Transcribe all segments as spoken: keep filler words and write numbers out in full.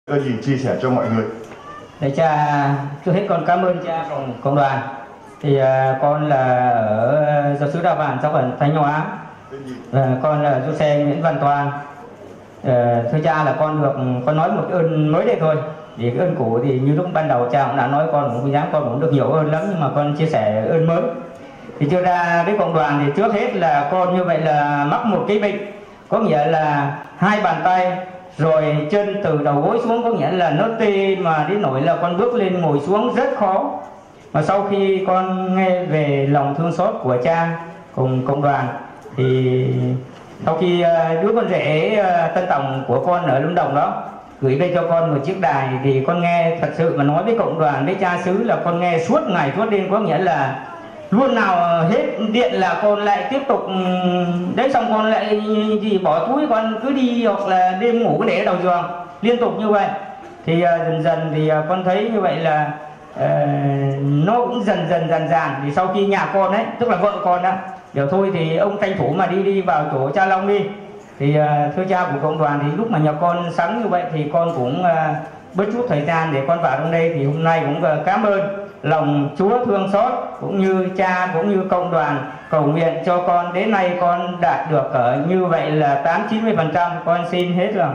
Có gì chia sẻ cho mọi người? Để cha, trước hết con cảm ơn cha cùng công đoàn. Thì uh, con là ở giáo sứ Đa Bản, giáo phận Thanh Hóa. Uh, con là du xe Nguyễn Văn Toàn. Uh, thưa cha là con được con nói một ơn mới đây thôi. Vì cái ơn cũ thì như lúc ban đầu cha cũng đã nói con cũng không dám, con cũng được nhiều ơn lắm, nhưng mà con chia sẻ ơn mới. Thì chưa ra với cộng đoàn thì trước hết là con như vậy là mắc một cái bệnh, có nghĩa là hai bàn tay rồi chân từ đầu gối xuống, có nghĩa là nó tê mà đến nỗi là con bước lên ngồi xuống rất khó. Mà sau khi con nghe về lòng thương xót của cha cùng cộng đoàn thì sau khi đứa con rể Tân Tổng của con ở Lâm Đồng đó gửi về cho con một chiếc đài, thì con nghe thật sự mà nói với cộng đoàn với cha xứ là con nghe suốt ngày suốt đêm, có nghĩa là luôn nào hết điện là con lại tiếp tục đấy, xong con lại gì bỏ túi con cứ đi, hoặc là đêm ngủ cứ để ở đầu giường liên tục như vậy. Thì uh, dần dần thì uh, con thấy như vậy là uh, nó cũng dần dần dần dần thì sau khi nhà con ấy, tức là vợ con đó điều thôi thì ông tranh thủ mà đi đi vào chỗ cha Long đi. Thì uh, thưa cha của cộng đoàn, thì lúc mà nhà con sáng như vậy thì con cũng uh, bớt chút thời gian để con vào trong đây. Thì hôm nay cũng uh, cảm ơn lòng Chúa thương xót cũng như cha cũng như cộng đoàn cầu nguyện cho con, đến nay con đạt được ở như vậy là tám chín mươi phần trăm. Con xin hết lòng.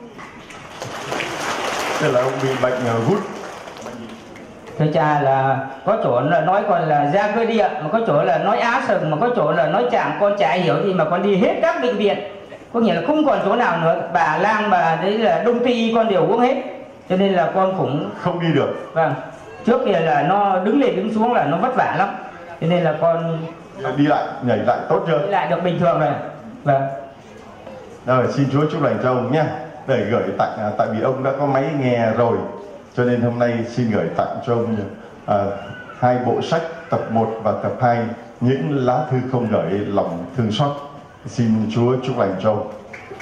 Thế là ông bị bệnh gút. Thưa cha là có chỗ là nói con là da cơ địa, mà có chỗ là nói á sừng, mà có chỗ là nói chạm, con chả hiểu gì mà con đi hết các bệnh viện, có nghĩa là không còn chỗ nào nữa. Bà lang bà đấy là đông tây y con đều uống hết, cho nên là con cũng không đi được. Vâng, trước kia là nó đứng lên đứng xuống là nó vất vả lắm, cho nên là con đi lại nhảy lại tốt chưa? Đi lại được bình thường rồi. Vâng. Rồi xin Chúa chúc lành cho ông nhé. Để gửi tặng, à, tại vì ông đã có máy nghe rồi, cho nên hôm nay xin gửi tặng cho ông à, hai bộ sách tập một và tập hai, những lá thư không gửi lòng thương xót. Xin Chúa chúc lành cho ông.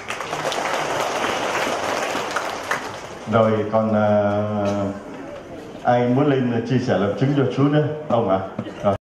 Rồi còn à, ai muốn lên chia sẻ lập chứng cho Chúa nữa? Ông ạ? À?